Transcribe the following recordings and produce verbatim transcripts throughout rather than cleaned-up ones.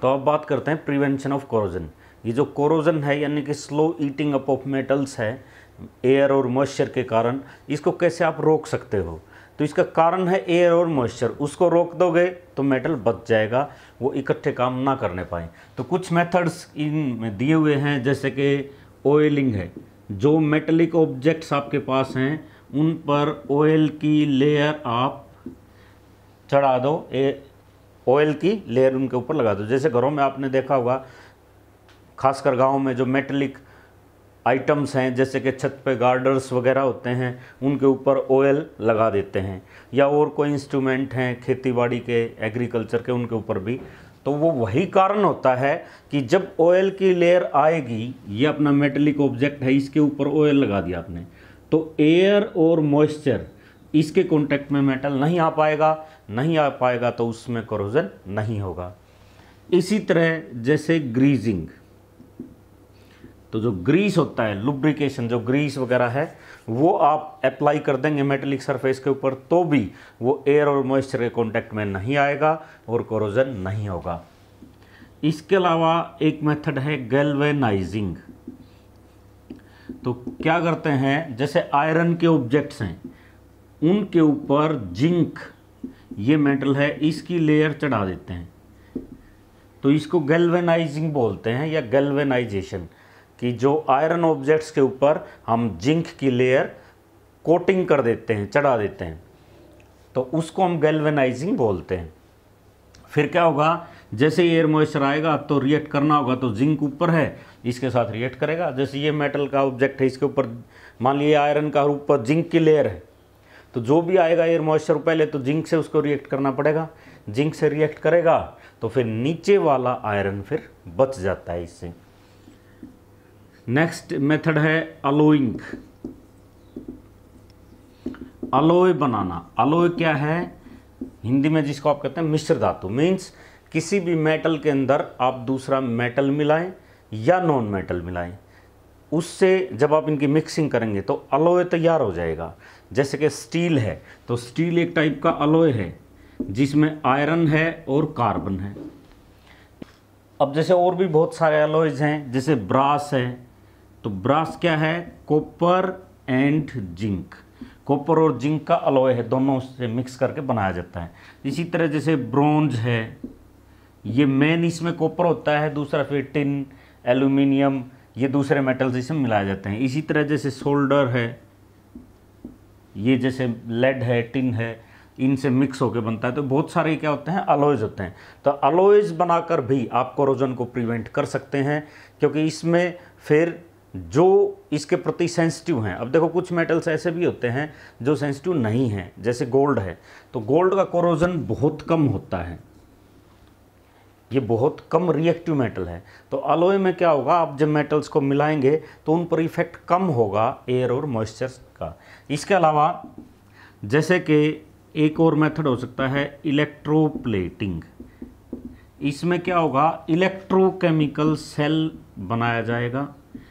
तो अब बात करते हैं प्रिवेंशन ऑफ कोरोजन। ये जो कोरोजन है यानी कि slow eating up of metals है एयर और मॉइस्चर के कारण, इसको कैसे आप रोक सकते हो। तो इसका कारण है एयर और मॉइस्चर, उसको रोक दोगे तो मेटल बच जाएगा, वो इकट्ठे काम ना करने पाए। तो कुछ मेथड्स इनमें दिए हुए हैं, जैसे कि ऑयलिंग है। जो मेटलिक ऑब्जेक्ट्स आपके पास हैं उन पर ऑयल की लेयर आप चढ़ा दो, ए ऑयल की लेयर उनके ऊपर लगा दो। जैसे घरों में आपने देखा होगा, खासकर गांव में जो मेटलिक आइटम्स हैं जैसे कि छत पे गार्डर्स वगैरह होते हैं उनके ऊपर ऑयल लगा देते हैं, या और कोई इंस्ट्रूमेंट हैं खेतीबाड़ी के एग्रीकल्चर के उनके ऊपर भी। तो वो वही कारण होता है कि जब ऑयल की लेयर आएगी, ये अपना मेटलिक ऑब्जेक्ट है, इसके ऊपर ऑयल लगा दिया आपने, तो एयर और मॉइस्चर इसके कांटेक्ट में मेटल नहीं आ पाएगा, नहीं आ पाएगा तो उसमें कोरोजन नहीं होगा। इसी तरह जैसे ग्रीजिंग, तो जो ग्रीस होता है, लुब्रिकेशन, जो ग्रीस वगैरह है वो आप अप्लाई कर देंगे मेटलिक सरफेस के ऊपर तो भी वो एयर और मॉइस्चर के कांटेक्ट में नहीं आएगा और कोरोजन नहीं होगा। इसके अलावा एक मेथड है गैल्वेनाइजिंग। तो क्या करते हैं, जैसे आयरन के ऑब्जेक्ट्स हैं उनके ऊपर जिंक, ये मेटल है, इसकी लेयर चढ़ा देते हैं, तो इसको गैल्वेनाइजिंग बोलते हैं या गैल्वेनाइजेशन, कि जो आयरन ऑब्जेक्ट्स के ऊपर हम जिंक की लेयर कोटिंग कर देते हैं, चढ़ा देते हैं, तो उसको हम गैल्वेनाइजिंग बोलते हैं। फिर क्या होगा, जैसे एयर मॉइस्चर आएगा तो रिएक्ट करना होगा, तो जिंक ऊपर है इसके साथ रिएक्ट करेगा। जैसे ये मेटल का ऑब्जेक्ट है, इसके ऊपर मान लीजिए आयरन का ऊपर जिंक की लेयर है, तो जो भी आएगा एयर मॉइस्चर पहले तो जिंक से उसको रिएक्ट करना पड़ेगा, जिंक से रिएक्ट करेगा तो फिर नीचे वाला आयरन फिर बच जाता है इससे। नेक्स्ट मेथड है अलोइंग, अलोय बनाना। अलोय क्या है, हिंदी में जिसको आप कहते हैं मिश्र धातु, मीन्स किसी भी मेटल के अंदर आप दूसरा मेटल मिलाएं या नॉन मेटल मिलाएं, उससे जब आप इनकी मिक्सिंग करेंगे तो अलोय तैयार हो जाएगा। जैसे कि स्टील है, तो स्टील एक टाइप का अलोय है जिसमें आयरन है और कार्बन है। अब जैसे और भी बहुत सारे अलोयज हैं, जैसे ब्रास है, तो ब्रास क्या है, कॉपर एंड जिंक, कॉपर और जिंक का अलोय है, दोनों से मिक्स करके बनाया जाता है। इसी तरह जैसे ब्रोंज है, ये मेन इसमें कॉपर होता है, दूसरा फिर टिन, एल्यूमिनियम, ये दूसरे मेटल्स इसमें मिलाए जाते हैं। इसी तरह जैसे सोल्डर है, ये जैसे लेड है, टिन है, इनसे मिक्स होकर बनता है। तो बहुत सारे क्या होते हैं, अलॉयज होते हैं। तो अलॉयज बनाकर भी आप कोरोजन को प्रिवेंट कर सकते हैं, क्योंकि इसमें फिर जो इसके प्रति सेंसिटिव हैं, अब देखो कुछ मेटल्स ऐसे भी होते हैं जो सेंसिटिव नहीं हैं, जैसे गोल्ड है, तो गोल्ड का कोरोजन बहुत कम होता है, ये बहुत कम रिएक्टिव मेटल है। तो अलॉय में क्या होगा, आप जब मेटल्स को मिलाएंगे तो उन पर इफेक्ट कम होगा एयर और मॉइस्चर का। इसके अलावा जैसे कि एक और मेथड हो सकता है इलेक्ट्रोप्लेटिंग। इसमें क्या होगा, इलेक्ट्रोकेमिकल सेल बनाया जाएगा।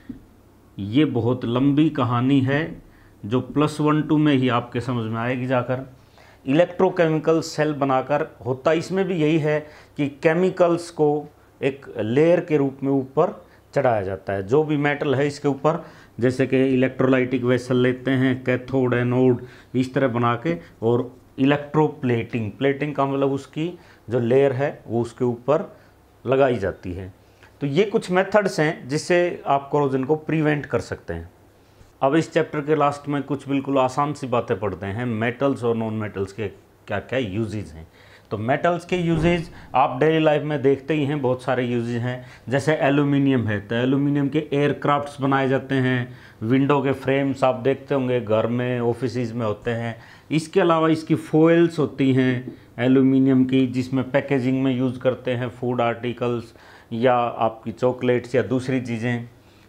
ये बहुत लंबी कहानी है जो प्लस वन टू में ही आपके समझ में आएगी जाकर। इलेक्ट्रोकेमिकल सेल बनाकर होता इसमें भी यही है कि केमिकल्स को एक लेयर के रूप में ऊपर चढ़ाया जाता है, जो भी मेटल है इसके ऊपर, जैसे कि इलेक्ट्रोलाइटिक वेसल लेते हैं, कैथोड एनोड, इस तरह बना के, और इलेक्ट्रोप्लेटिंग, प्लेटिंग का मतलब उसकी जो लेयर है वो उसके ऊपर लगाई जाती है। तो ये कुछ मेथड्स हैं जिससे आप कोरोजन को प्रिवेंट कर सकते हैं। अब इस चैप्टर के लास्ट में कुछ बिल्कुल आसान सी बातें पढ़ते हैं, मेटल्स और नॉन मेटल्स के क्या क्या यूजेज हैं। तो मेटल्स के यूजेज आप डेली लाइफ में देखते ही हैं, बहुत सारे यूजेज हैं। जैसे एल्यूमिनियम है, तो एल्यूमिनियम के एयरक्राफ्ट्स बनाए जाते हैं, विंडो के फ्रेम्स आप देखते होंगे घर में, ऑफिस में होते हैं। इसके अलावा इसकी फॉइल्स होती हैं एल्यूमिनियम की, जिसमें पैकेजिंग में यूज़ करते हैं फूड आर्टिकल्स या आपकी चॉकलेट्स या दूसरी चीज़ें।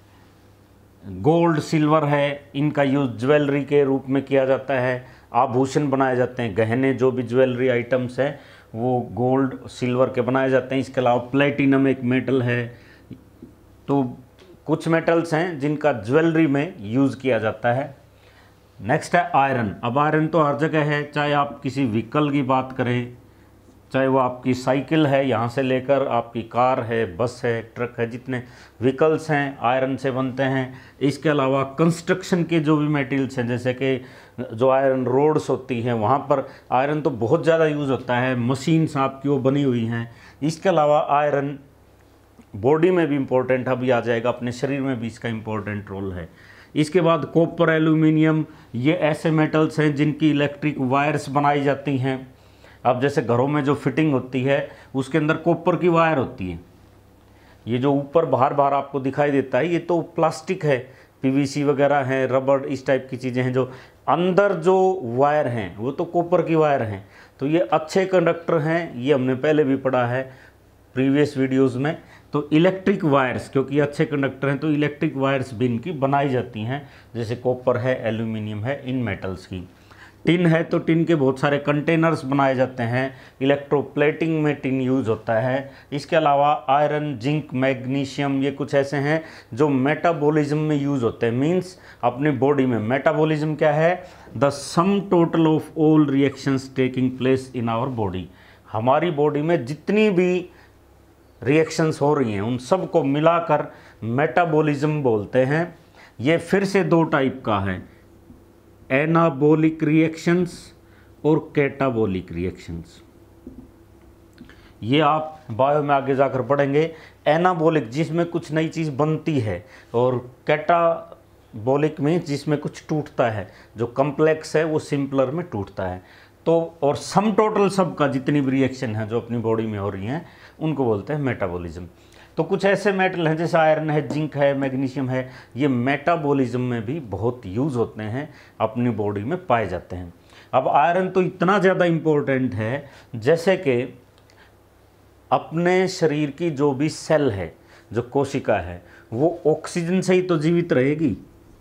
गोल्ड सिल्वर है, इनका यूज़ ज्वेलरी के रूप में किया जाता है, आभूषण बनाए जाते हैं, गहने जो भी ज्वेलरी आइटम्स हैं वो गोल्ड सिल्वर के बनाए जाते हैं। इसके अलावा प्लेटिनम एक मेटल है। तो कुछ मेटल्स हैं जिनका ज्वेलरी में यूज़ किया जाता है। नेक्स्ट है आयरन। अब आयरन तो हर जगह है, चाहे आप किसी व्हीकल की बात करें, चाहे वो आपकी साइकिल है, यहाँ से लेकर आपकी कार है, बस है, ट्रक है, जितने व्हीकल्स हैं आयरन से बनते हैं। इसके अलावा कंस्ट्रक्शन के जो भी मटेरियल्स हैं, जैसे कि जो आयरन रोड्स होती हैं वहाँ पर आयरन तो बहुत ज़्यादा यूज़ होता है, मशीन्स आपकी वो बनी हुई हैं। इसके अलावा आयरन बॉडी में भी इम्पोर्टेंट अभी आ जाएगा, अपने शरीर में भी इसका इम्पोर्टेंट रोल है। इसके बाद कॉपर, एल्यूमिनियम, ये ऐसे मेटल्स हैं जिनकी इलेक्ट्रिक वायर्स बनाई जाती हैं। अब जैसे घरों में जो फिटिंग होती है उसके अंदर कॉपर की वायर होती है। ये जो ऊपर बाहर बाहर आपको दिखाई देता है ये तो प्लास्टिक है, पीवीसी वगैरह हैं, रबड़, इस टाइप की चीज़ें हैं। जो अंदर जो वायर हैं वो तो कॉपर की वायर हैं। तो ये अच्छे कंडक्टर हैं, ये हमने पहले भी पढ़ा है प्रीवियस वीडियोस में। तो इलेक्ट्रिक वायर्स, क्योंकि अच्छे कंडक्टर हैं तो इलेक्ट्रिक वायर्स भी इनकी बनाई जाती हैं, जैसे कॉपर है, एल्यूमिनियम है, इन मेटल्स की। टिन है तो टिन के बहुत सारे कंटेनर्स बनाए जाते हैं, इलेक्ट्रोप्लेटिंग में टिन यूज़ होता है। इसके अलावा आयरन, जिंक, मैग्नीशियम, ये कुछ ऐसे हैं जो मेटाबॉलिज्म में यूज़ होते हैं। मींस अपनी बॉडी में मेटाबॉलिज्म क्या है? The sum total of all reactions taking place in our body. हमारी बॉडी में जितनी भी रिएक्शंस हो रही हैं उन सब को मिलाकर मेटाबॉलिज्म बोलते हैं। ये फिर से दो टाइप का है, एनाबॉलिक रिएक्शंस और कैटाबॉलिक रिएक्शंस। ये आप बायो में आगे जाकर पढ़ेंगे। एनाबॉलिक जिसमें कुछ नई चीज़ बनती है, और कैटाबॉलिक में जिसमें कुछ टूटता है, जो कम्प्लेक्स है वो सिंपलर में टूटता है। तो और सम टोटल सब का जितनी भी रिएक्शन है जो अपनी बॉडी में हो रही हैं उनको बोलते हैं मेटाबॉलिज्म। तो कुछ ऐसे मेटल हैं जैसे आयरन है, जिंक है, मैग्नीशियम है, ये मेटाबॉलिज्म में भी बहुत यूज़ होते हैं, अपनी बॉडी में पाए जाते हैं। अब आयरन तो इतना ज़्यादा इम्पोर्टेंट है, जैसे कि अपने शरीर की जो भी सेल है, जो कोशिका है, वो ऑक्सीजन से ही तो जीवित रहेगी,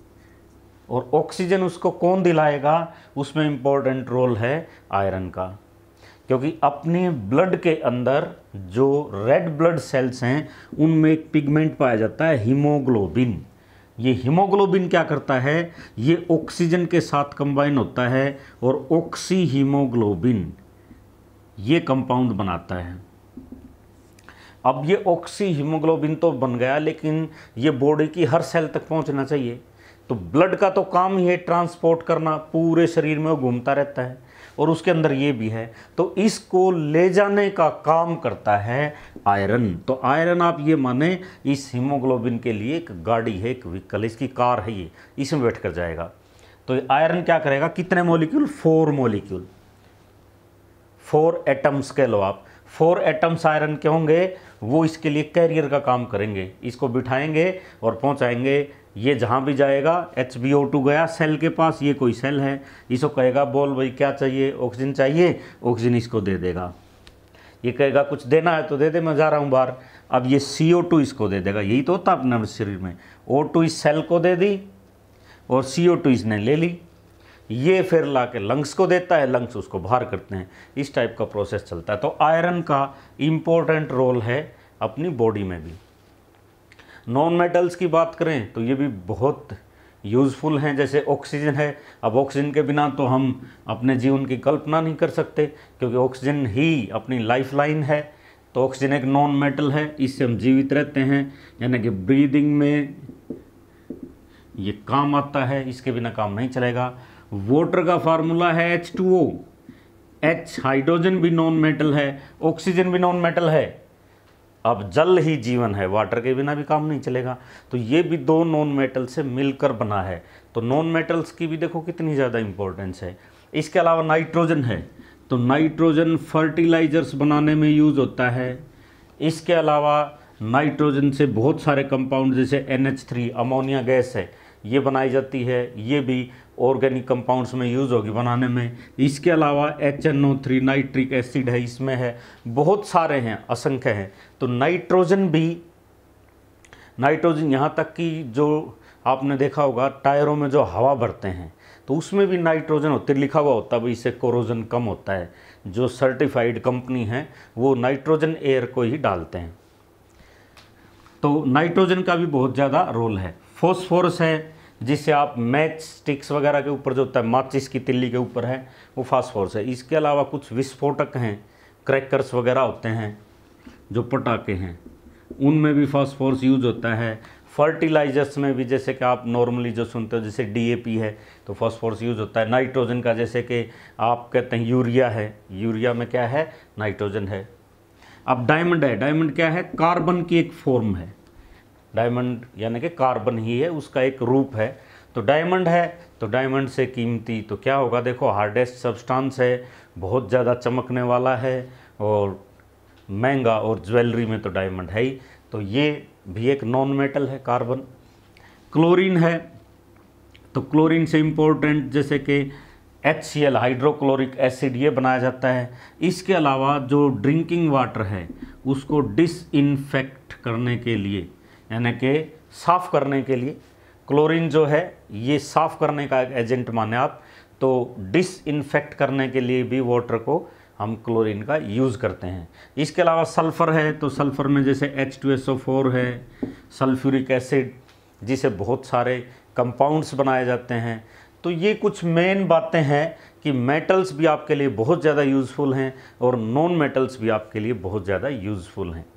और ऑक्सीजन उसको कौन दिलाएगा? उसमें इम्पोर्टेंट रोल है आयरन का। क्योंकि अपने ब्लड के अंदर जो रेड ब्लड सेल्स हैं उनमें एक पिगमेंट पाया जाता है, हीमोग्लोबिन। ये हीमोग्लोबिन क्या करता है? ये ऑक्सीजन के साथ कंबाइन होता है और ऑक्सी हीमोग्लोबिन ये कंपाउंड बनाता है। अब ये ऑक्सी हीमोग्लोबिन तो बन गया, लेकिन ये बॉडी की हर सेल तक पहुंचना चाहिए। तो ब्लड का तो काम ही है ट्रांसपोर्ट करना, पूरे शरीर में वो घूमता रहता है, और उसके अंदर ये भी है, तो इसको ले जाने का काम करता है आयरन। तो आयरन आप ये माने इस हीमोग्लोबिन के लिए एक गाड़ी है, एक व्हीकल, इसकी कार है, ये इसमें बैठ कर जाएगा। तो आयरन क्या करेगा? कितने molecule? Four molecule, four atoms कह लो आप। फोर एटम्स आयरन के होंगे, वो इसके लिए कैरियर का काम करेंगे, इसको बिठाएंगे और पहुंचाएंगे। ये जहाँ भी जाएगा, एच बी ओ टू गया सेल के पास, ये कोई सेल है, इसको कहेगा बोल भाई क्या चाहिए? ऑक्सीजन चाहिए, ऑक्सीजन इसको दे देगा। ये कहेगा कुछ देना है तो दे दे, मैं जा रहा हूँ बाहर। अब ये सी ओ टू इसको दे देगा। यही तो होता अपने शरीर में, ओ टू इस सेल को दे दी और सी ओ टू इसने ले ली, ये फिर ला के लंग्स को देता है, लंग्स उसको बाहर करते हैं। इस टाइप का प्रोसेस चलता है। तो आयरन का इम्पोर्टेंट रोल है अपनी बॉडी में भी। नॉन मेटल्स की बात करें तो ये भी बहुत यूज़फुल हैं, जैसे ऑक्सीजन है। अब ऑक्सीजन के बिना तो हम अपने जीवन की कल्पना नहीं कर सकते, क्योंकि ऑक्सीजन ही अपनी लाइफ लाइन है। तो ऑक्सीजन एक नॉन मेटल है, इससे हम जीवित रहते हैं, यानी कि ब्रीदिंग में ये काम आता है, इसके बिना काम नहीं चलेगा। वाटर का फार्मूला है H two O. H hydrogen भी नॉन मेटल है, ऑक्सीजन भी नॉन मेटल है। अब जल ही जीवन है, वाटर के बिना भी काम नहीं चलेगा। तो ये भी दो नॉन मेटल से मिलकर बना है। तो नॉन मेटल्स की भी देखो कितनी ज़्यादा इंपॉर्टेंस है। इसके अलावा नाइट्रोजन है, तो नाइट्रोजन फर्टिलाइजर्स बनाने में यूज़ होता है। इसके अलावा नाइट्रोजन से बहुत सारे कंपाउंड, जैसे N H three ammonia gas है, ये बनाई जाती है, ये भी ऑर्गेनिक कंपाउंड्स में यूज़ होगी बनाने में। इसके अलावा H N O three nitric acid है, इसमें है, बहुत सारे हैं, असंख्य हैं। तो नाइट्रोजन भी, नाइट्रोजन यहाँ तक कि जो आपने देखा होगा टायरों में जो हवा भरते हैं तो उसमें भी नाइट्रोजन होते, लिखा हुआ होता है भाई इससे कोरोजन कम होता है। जो सर्टिफाइड कंपनी है वो नाइट्रोजन एयर को ही डालते हैं। तो नाइट्रोजन का भी बहुत ज़्यादा रोल है। फॉस्फोरस है, जिससे आप मैच स्टिक्स वगैरह के ऊपर जो होता है, माचिस की तिल्ली के ऊपर है, वो फास्फोरस है। इसके अलावा कुछ विस्फोटक हैं, क्रैकर्स वगैरह होते हैं, जो पटाखे हैं, उनमें भी फास्फोरस यूज होता है। फर्टिलाइजर्स में भी, जैसे कि आप नॉर्मली जो सुनते हो, जैसे डीएपी है तो फास्फोरस यूज होता है। नाइट्रोजन का, जैसे कि आप कहते हैं यूरिया है, यूरिया में क्या है, नाइट्रोजन है। अब डायमंड है, डायमंड क्या है, कार्बन की एक फॉर्म है। डायमंड यानी कि कार्बन ही है, उसका एक रूप है। तो डायमंड है तो डायमंड से कीमती तो क्या होगा, देखो हार्डेस्ट सब्सटेंस है, बहुत ज़्यादा चमकने वाला है और महंगा, और ज्वेलरी में तो डायमंड है ही। तो ये भी एक नॉन मेटल है, कार्बन। क्लोरीन है तो क्लोरीन से इम्पोर्टेंट जैसे कि H C L, hydrochloric acid, ये बनाया जाता है। इसके अलावा जो ड्रिंकिंग वाटर है उसको डिसइंफेक्ट करने के लिए, यानी कि साफ़ करने के लिए, क्लोरीन जो है ये साफ़ करने का एक एजेंट माने आप, तो डिसइंफेक्ट करने के लिए भी वाटर को हम क्लोरीन का यूज़ करते हैं। इसके अलावा सल्फ़र है तो सल्फ़र में जैसे H two S O four है, सल्फ्यूरिक एसिड, जिसे बहुत सारे कंपाउंड्स बनाए जाते हैं। तो ये कुछ मेन बातें हैं कि मेटल्स भी आपके लिए बहुत ज़्यादा यूज़फुल हैं और नॉन मेटल्स भी आपके लिए बहुत ज़्यादा यूज़फुल हैं।